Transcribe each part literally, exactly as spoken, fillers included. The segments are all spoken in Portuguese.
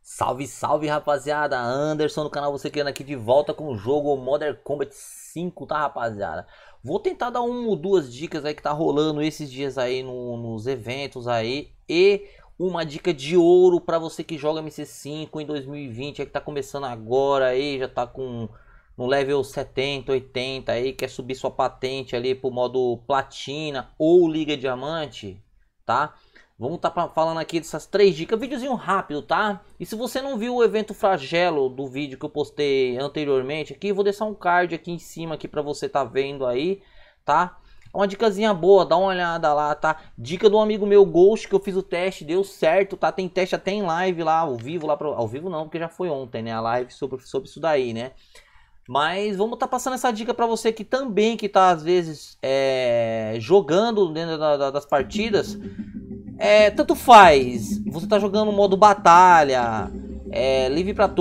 Salve, salve, rapaziada. Anderson no canal, você querendo aqui de volta com o jogo Modern Combat cinco, tá, rapaziada? Vou tentar dar uma ou duas dicas aí que tá rolando esses dias aí no, nos eventos aí. E uma dica de ouro pra você que joga M C cinco em dois mil e vinte, aí que tá começando agora aí, já tá com no level setenta, oitenta aí, quer subir sua patente ali pro modo platina ou liga diamante, tá? Vamos estar tá falando aqui dessas três dicas, videozinho rápido, tá? E se você não viu o evento Flagelo do vídeo que eu postei anteriormente aqui, vou deixar um card aqui em cima aqui para você tá vendo aí, tá? Uma dicasinha boa, dá uma olhada lá, tá? Dica do amigo meu Ghost, que eu fiz o teste, deu certo, tá? Tem teste até em live lá, ao vivo lá, pra... ao vivo não, porque já foi ontem, né? A live sobre, sobre isso daí, né? Mas vamos estar tá passando essa dica para você que também que tá às vezes é, jogando dentro da, da, das partidas. É, tanto faz, você tá jogando modo batalha, é, livre para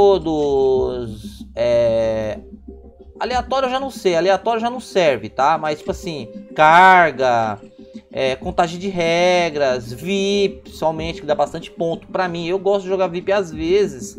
todos, é, aleatório eu já não sei, aleatório já não serve, tá? Mas tipo assim, carga, é, contagem de regras, V I P, somente que dá bastante ponto pra mim. Eu gosto de jogar V I P às vezes,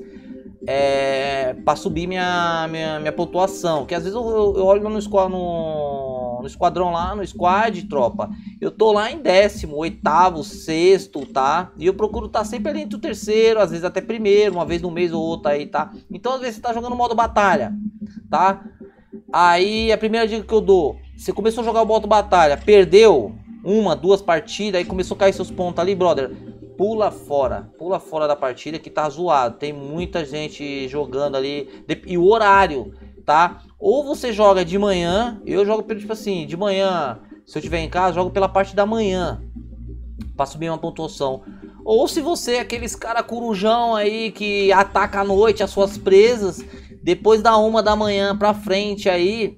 é, para subir minha, minha, minha pontuação, que às vezes eu, eu, eu olho no, no, no esquadrão lá, no squad, tropa, eu tô lá em décimo, oitavo, sexto, tá? E eu procuro estar tá sempre ali entre o terceiro, às vezes até primeiro, uma vez no mês ou outra aí, tá? Então às vezes você tá jogando modo batalha, tá? Aí a primeira dica que eu dou, você começou a jogar o modo batalha, perdeu uma, duas partidas, aí começou a cair seus pontos ali, brother, pula fora, pula fora da partida que tá zoado, tem muita gente jogando ali, e o horário, tá? Ou você joga de manhã, eu jogo tipo assim, de manhã, se eu tiver em casa, jogo pela parte da manhã, pra subir uma pontuação. Ou se você é aqueles cara corujão aí que ataca à noite as suas presas, depois da uma da manhã pra frente aí,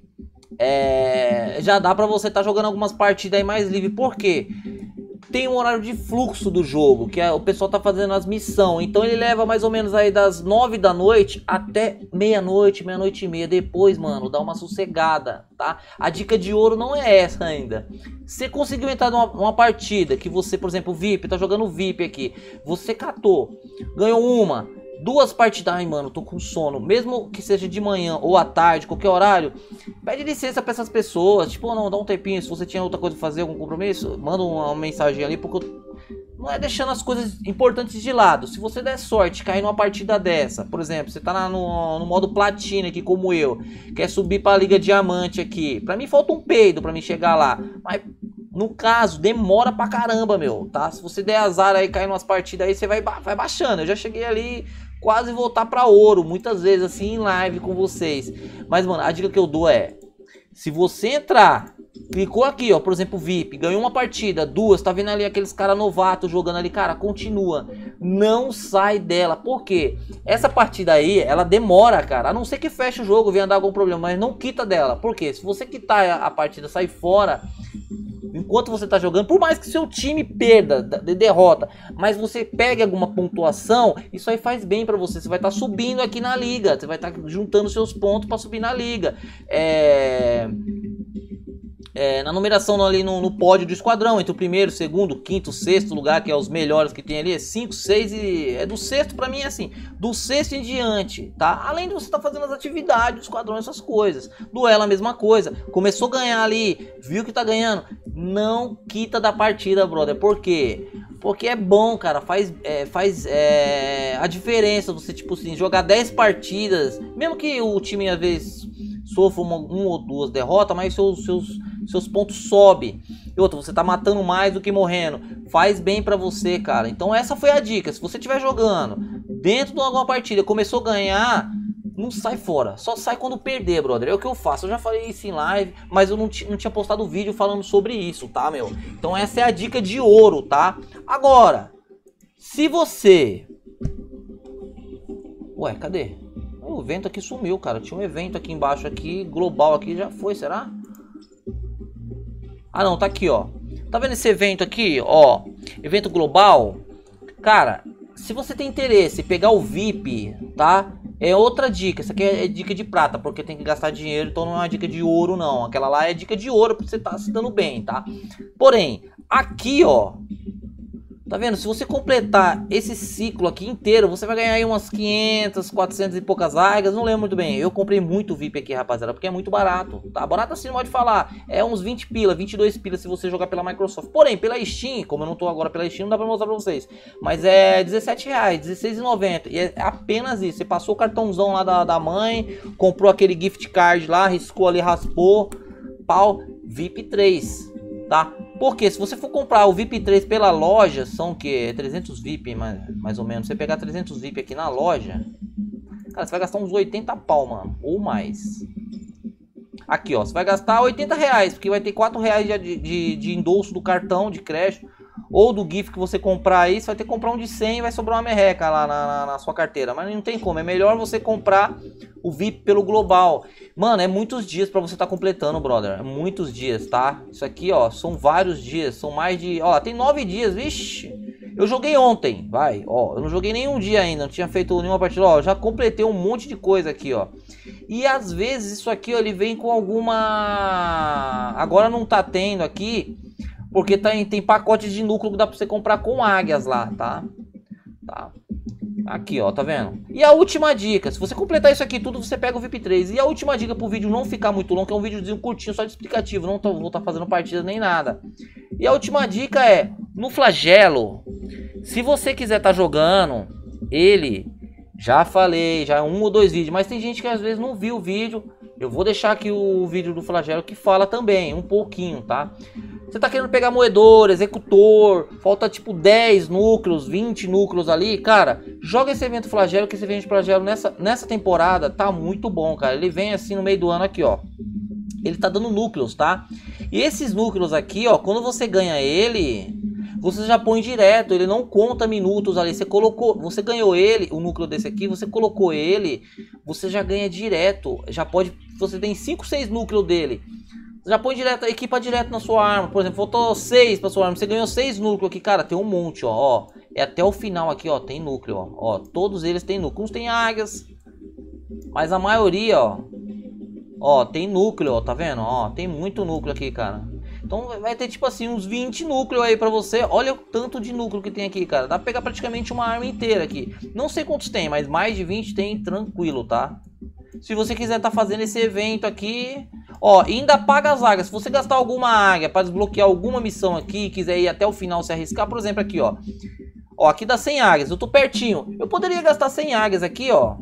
é, já dá pra você tá jogando algumas partidas aí mais livre. Por quê? Tem um horário de fluxo do jogo, que é, o pessoal tá fazendo as missões. Então ele leva mais ou menos aí das nove da noite até meia-noite, meia-noite e meia. Depois, mano, dá uma sossegada, tá? A dica de ouro não é essa ainda. Você conseguiu entrar numa, numa partida que você, por exemplo, V I P, tá jogando V I P aqui. Você catou, ganhou uma, duas partidas. Ai, mano, tô com sono. Mesmo que seja de manhã ou à tarde, qualquer horário, pede licença pra essas pessoas. Tipo, não, dá um tempinho. Se você tinha outra coisa pra fazer, algum compromisso, manda uma mensagem ali, porque não é deixando as coisas importantes de lado. Se você der sorte, cair numa partida dessa, por exemplo, você tá na, no, no modo platina aqui, como eu, quer subir pra Liga Diamante aqui. Pra mim falta um peido pra mim chegar lá. Mas no caso, demora pra caramba, meu, tá? Se você der azar aí, cair numas partidas aí, você vai, vai baixando. Eu já cheguei ali quase voltar pra ouro, muitas vezes assim em live com vocês. Mas, mano, a dica que eu dou é, se você entrar, clicou aqui, ó, por exemplo, V I P, ganhou uma partida, duas, tá vendo ali aqueles caras novatos jogando ali, cara, continua, não sai dela. Por quê? Essa partida aí, ela demora, cara, a não ser que feche o jogo, venha dar algum problema, mas não quita dela. Por quê? Se você quitar a partida, sair fora enquanto você tá jogando, por mais que seu time perda, de derrota, mas você pegue alguma pontuação, isso aí faz bem pra você. Você vai estar tá subindo aqui na liga, você vai estar tá juntando seus pontos pra subir na liga. É... É, na numeração ali no, no pódio do esquadrão, entre o primeiro, segundo, quinto, sexto lugar, que é os melhores que tem ali, é cinco, seis e... é do sexto pra mim é assim, do sexto em diante, tá? Além de você estar tá fazendo as atividades do esquadrão, essas coisas. Duelo a mesma coisa, começou a ganhar ali, viu que tá ganhando, não quita da partida, brother. Por quê? Porque é bom, cara, faz, é, faz é, a diferença você, tipo assim, jogar dez partidas, mesmo que o time às vezes sofra uma, uma ou duas derrotas, mas seus, seus, seus pontos sobem. E outra, você tá matando mais do que morrendo. Faz bem pra você, cara. Então essa foi a dica. Se você estiver jogando dentro de alguma partida, começou a ganhar, não sai fora. Só sai quando perder, brother. É o que eu faço. Eu já falei isso em live, mas eu não, não tinha postado vídeo falando sobre isso, tá, meu? Então essa é a dica de ouro, tá? Agora, se você... Ué, cadê? O evento aqui sumiu, cara. Tinha um evento aqui embaixo, aqui, global aqui, já foi, será? Ah, não, tá aqui, ó. Tá vendo esse evento aqui, ó? Evento global. Cara, se você tem interesse em pegar o V I P, tá? É outra dica. Essa aqui é dica de prata, porque tem que gastar dinheiro, então não é uma dica de ouro, não. Aquela lá é dica de ouro, porque você tá se dando bem, tá? Porém, aqui, ó, Tá vendo? Se você completar esse ciclo aqui inteiro, você vai ganhar aí umas quinhentas, quatrocentas e poucas águias. Não lembro muito bem. Eu comprei muito V I P aqui, rapaziada, porque é muito barato. Tá barato assim, não pode falar. É uns vinte pila, vinte e dois pila se você jogar pela Microsoft. Porém, pela Steam, como eu não tô agora pela Steam, não dá pra mostrar pra vocês. Mas é dezessete reais, dezesseis reais e noventa centavos. E é apenas isso. Você passou o cartãozão lá da, da mãe, comprou aquele gift card lá, riscou ali, raspou. Pau, V I P três. Tá? Porque se você for comprar o V I P três pela loja, são o que? trezentos V I P, mais, mais ou menos. Você pegar trezentos V I P aqui na loja, cara, você vai gastar uns oitenta pau, mano. Ou mais. Aqui, ó. Você vai gastar oitenta reais, porque vai ter quatro reais de, de, de endolço do cartão de crédito. Ou do GIF que você comprar aí, você vai ter que comprar um de cem e vai sobrar uma merreca lá na, na, na sua carteira. Mas não tem como, é melhor você comprar o V I P pelo global. Mano, é muitos dias pra você estar tá completando, brother. É muitos dias, tá? Isso aqui, ó, são vários dias. São mais de... Ó, tem nove dias, vixe. Eu joguei ontem, vai. Ó, eu não joguei nenhum dia ainda, não tinha feito nenhuma partida. Ó, eu já completei um monte de coisa aqui, ó. E às vezes isso aqui, ó, ele vem com alguma... Agora não tá tendo aqui... Porque tem, tem pacotes de núcleo que dá pra você comprar com águias lá, tá? Tá. Aqui, ó, tá vendo? E a última dica, se você completar isso aqui tudo, você pega o V I P três. E a última dica pro vídeo não ficar muito longo, que é um videozinho curtinho, só de explicativo. Não tô, vou estar tá fazendo partida nem nada. E a última dica é, no flagelo, se você quiser tá jogando, ele, já falei, já é um ou dois vídeos, mas tem gente que às vezes não viu o vídeo. Eu vou deixar aqui o vídeo do flagelo que fala também, um pouquinho, tá? Você tá querendo pegar moedor, executor, falta tipo dez núcleos, vinte núcleos ali, cara, joga esse evento flagelo, que esse evento flagelo nessa, nessa temporada tá muito bom, cara. Ele vem assim no meio do ano aqui, ó. Ele tá dando núcleos, tá? E esses núcleos aqui, ó, quando você ganha ele, você já põe direto, ele não conta minutos ali. Você colocou, você ganhou ele, o núcleo desse aqui, você colocou ele, você já ganha direto. Já pode, você tem cinco, seis núcleos dele. Já põe direto, equipa direto na sua arma. Por exemplo, faltou seis pra sua arma. Você ganhou seis núcleos aqui, cara. Tem um monte, ó. ó. É até o final aqui, ó. Tem núcleo, ó. ó. Todos eles têm núcleo. Uns tem águias. Mas a maioria, ó. Ó, tem núcleo, ó. Tá vendo? Ó, tem muito núcleo aqui, cara. Então vai ter tipo assim uns vinte núcleos aí pra você. Olha o tanto de núcleo que tem aqui, cara. Dá pra pegar praticamente uma arma inteira aqui. Não sei quantos tem, mas mais de vinte tem tranquilo, tá? Se você quiser tá fazendo esse evento aqui... Ó, ainda paga as águias. Se você gastar alguma águia para desbloquear alguma missão aqui, quiser ir até o final se arriscar, por exemplo, aqui, ó. Ó, aqui dá cem águias. Eu tô pertinho. Eu poderia gastar cem águias aqui, ó.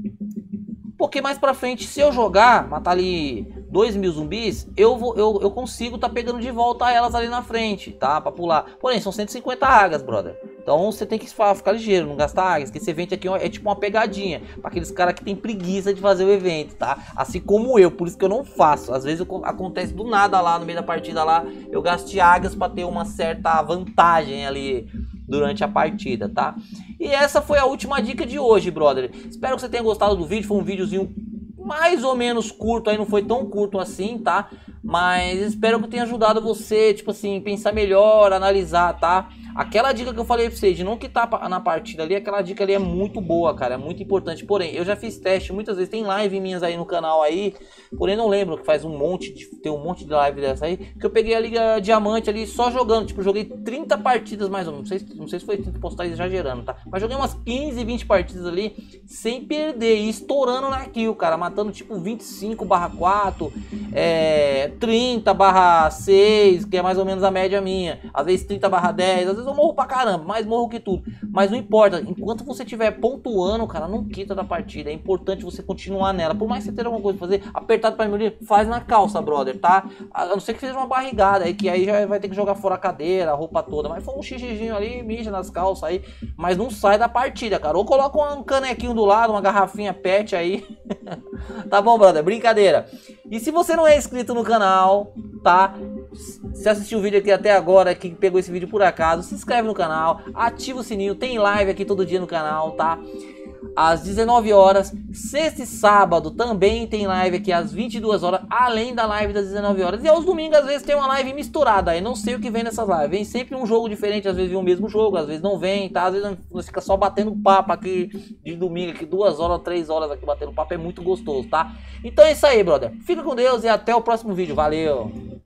Porque mais pra frente, se eu jogar, matar ali dois mil zumbis, eu, vou, eu, eu consigo tá pegando de volta elas ali na frente, tá? Pra pular. Porém, são cento e cinquenta águias, brother. Então você tem que ficar ligeiro, não gastar águias. Que esse evento aqui é tipo uma pegadinha pra aqueles caras que tem preguiça de fazer o evento, tá? Assim como eu, por isso que eu não faço. Às vezes eu, acontece do nada lá no meio da partida lá, eu gasto águias pra ter uma certa vantagem ali durante a partida, tá? E essa foi a última dica de hoje, brother. Espero que você tenha gostado do vídeo. Foi um videozinho mais ou menos curto, aí não foi tão curto assim, tá? Mas espero que tenha ajudado você, tipo assim, pensar melhor, analisar, tá? Aquela dica que eu falei pra você de não quitar na partida ali, aquela dica ali é muito boa, cara, é muito importante. Porém, eu já fiz teste muitas vezes, tem live minhas aí no canal aí, porém não lembro, que faz um monte de, tem um monte de live dessa aí, que eu peguei a Liga Diamante ali só jogando, tipo, joguei trinta partidas mais ou menos, não sei, não sei se foi trinta, posso estar exagerando, tá? Mas joguei umas quinze, vinte partidas ali, sem perder, e estourando na kill, cara, matando tipo vinte e cinco barra quatro, é, trinta barra seis, que é mais ou menos a média minha, às vezes trinta barra dez, às vezes eu morro pra caramba, mais morro que tudo. Mas não importa, enquanto você estiver pontuando, cara, não quita da partida. É importante você continuar nela. Por mais que você tenha alguma coisa pra fazer, apertado pra minoria, faz na calça, brother, tá? A não ser que seja uma barrigada aí, que aí já vai ter que jogar fora a cadeira, a roupa toda. Mas foi um xixizinho ali, mija nas calças aí. Mas não sai da partida, cara. Ou coloca um canequinho do lado, uma garrafinha pet aí. Tá bom, brother? Brincadeira. E se você não é inscrito no canal, tá? Se assistiu o vídeo aqui até agora, que pegou esse vídeo por acaso, se inscreve no canal, ativa o sininho, tem live aqui todo dia no canal, tá? Às dezenove horas, sexta e sábado também tem live aqui às vinte e duas horas, além da live das dezenove horas. E aos domingos às vezes tem uma live misturada, aí não sei o que vem nessas lives, vem sempre um jogo diferente, às vezes vem o mesmo jogo, às vezes não vem, tá? Às vezes nós fica só batendo papo aqui de domingo, aqui duas horas, três horas aqui batendo papo, é muito gostoso, tá? Então é isso aí, brother. Fica com Deus e até o próximo vídeo, valeu!